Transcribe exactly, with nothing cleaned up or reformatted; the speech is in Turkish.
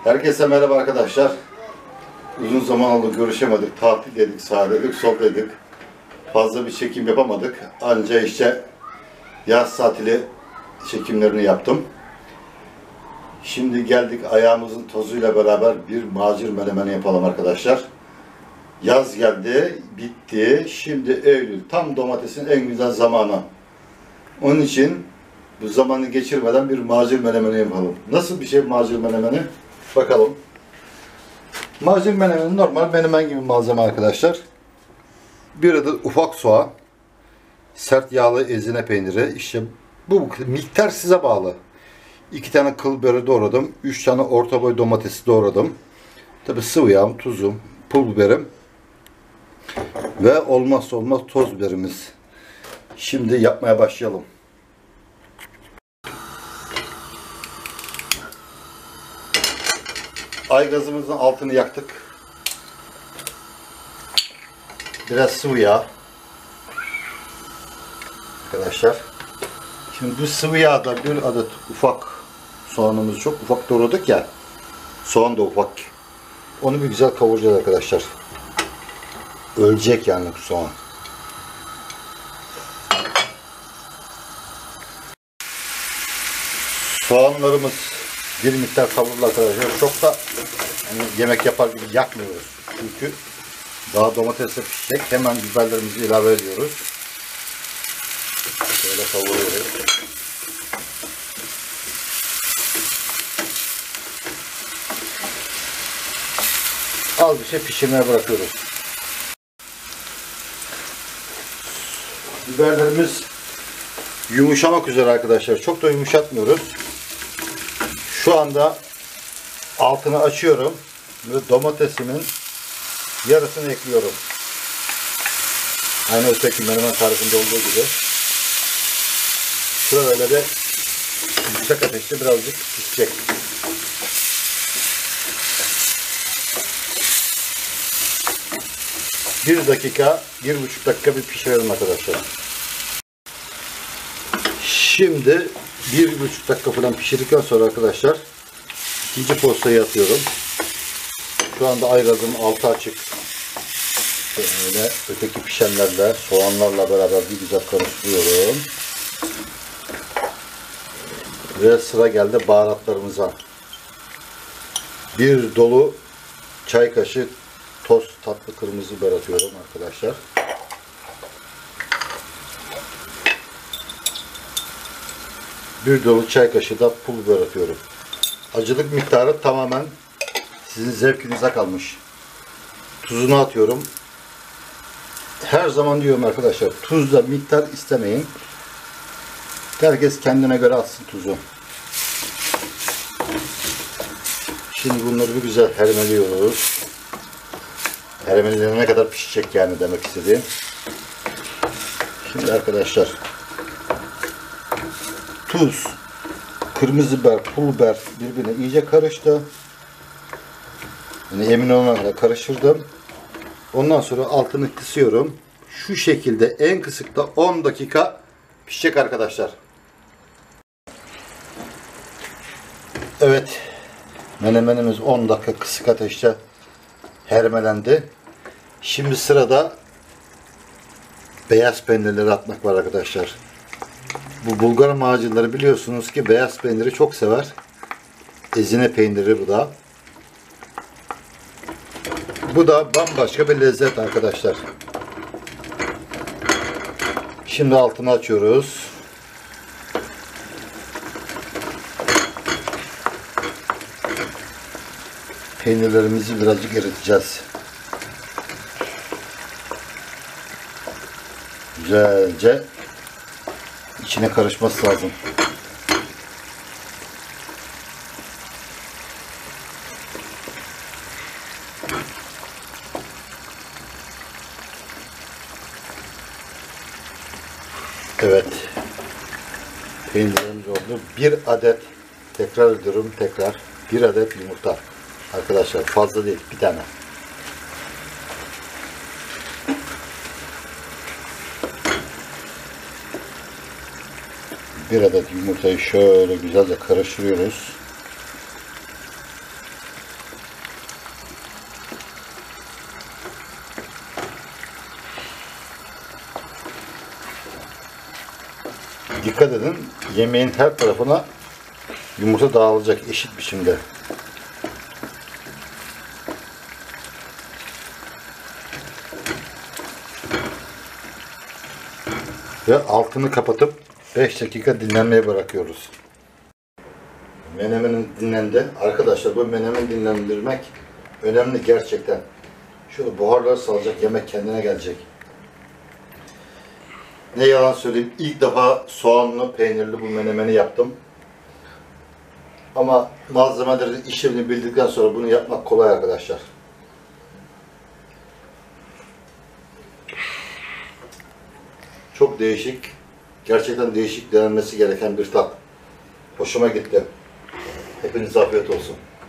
Herkese merhaba arkadaşlar. Uzun zaman oldu görüşemedik, tatil dedik, sağladık, sohbet. Fazla bir çekim yapamadık. Anca işte yaz tatili çekimlerini yaptım. Şimdi geldik ayağımızın tozuyla beraber bir macir menemeni yapalım arkadaşlar. Yaz geldi, bitti. Şimdi Eylül, tam domatesin en güzel zamanı. Onun için bu zamanı geçirmeden bir macir menemeni yapalım. Nasıl bir şey macir menemeni? Bakalım. Macir menemeni normal menemen gibi malzeme arkadaşlar. Bir adet ufak soğan, sert yağlı ezine peyniri. İşte bu miktar size bağlı. İki tane kıl biberi doğradım. Üç tane orta boy domatesi doğradım. Tabi sıvı yağım, tuzum, pul biberim ve olmazsa olmaz toz biberimiz. Şimdi yapmaya başlayalım. Aygazımızın altını yaktık. Biraz sıvı yağ. Arkadaşlar. Şimdi bu sıvı yağda bir adet ufak soğanımızı çok ufak doğradık ya. Soğan da ufak. Onu bir güzel kavuracağız arkadaşlar. Ölecek yani bu soğan. Soğanlarımız bir miktar kavruldu arkadaşlar. Çok da yani yemek yapar gibi yakmıyoruz. Çünkü daha domatesle pişecek. Hemen biberlerimizi ilave ediyoruz. Şöyle kavuruyoruz. Az bir şey pişirmeye bırakıyoruz. Biberlerimiz yumuşamak üzere arkadaşlar. Çok da yumuşatmıyoruz. Şu anda altını açıyorum ve domatesimin yarısını ekliyorum. Aynı öteki menemen tarifinde olduğu gibi. Şöyle de yüksek ateşte birazcık pişecek. Bir dakika, bir buçuk dakika bir pişirelim arkadaşlar. Şimdi bir buçuk dakika falan pişirdikten sonra arkadaşlar ikinci postayı atıyorum. Şu anda aygazım altı açık. Şöyle öteki pişenlerle, soğanlarla beraber bir güzel karıştırıyorum. Ve sıra geldi baharatlarımıza. Bir dolu çay kaşığı toz tatlı kırmızı biber atıyorum arkadaşlar. Bir dolu çay kaşığı da pul biber atıyorum. Acılık miktarı tamamen sizin zevkinize kalmış. Tuzunu atıyorum. Her zaman diyorum arkadaşlar, tuzla miktar istemeyin. Herkes kendine göre atsın tuzu. Şimdi bunları bir güzel hermeliyoruz. Hermelenene kadar pişecek yani demek istediğim. Şimdi arkadaşlar tuz, kırmızı biber, pul biber birbirine iyice karıştı. Yani emin olana kadar karıştırdım. Ondan sonra altını kısıyorum. Şu şekilde en kısıkta on dakika pişecek arkadaşlar. Evet. Menemenimiz on dakika kısık ateşte hermelendi. Şimdi sırada beyaz peynirleri atmak var arkadaşlar. Bu Bulgar macunları biliyorsunuz ki beyaz peyniri çok sever. Ezine peyniri bu da. Bu da bambaşka bir lezzet arkadaşlar. Şimdi altını açıyoruz. Peynirlerimizi birazcık eriteceğiz. Güzelce içine karışması lazım. Evet. Peynirlerimiz oldu. Bir adet, tekrar ediyorum tekrar, bir adet yumurta. Arkadaşlar fazla değil, bir tane. Bir adet yumurtayı şöyle güzelce karıştırıyoruz. Dikkat edin, yemeğin her tarafına yumurta dağılacak eşit biçimde. Ve altını kapatıp beş dakika dinlenmeye bırakıyoruz. Menemenin dinlendi. Arkadaşlar bu menemen dinlendirmek önemli gerçekten. Şöyle buharlar salacak, yemek kendine gelecek. Ne yalan söyleyeyim, ilk defa soğanlı, peynirli bu menemeni yaptım. Ama malzemelerin işlevini bildikten sonra bunu yapmak kolay arkadaşlar. Çok değişik, gerçekten değişik denenmesi gereken bir tat. Hoşuma gitti. Hepinize afiyet olsun.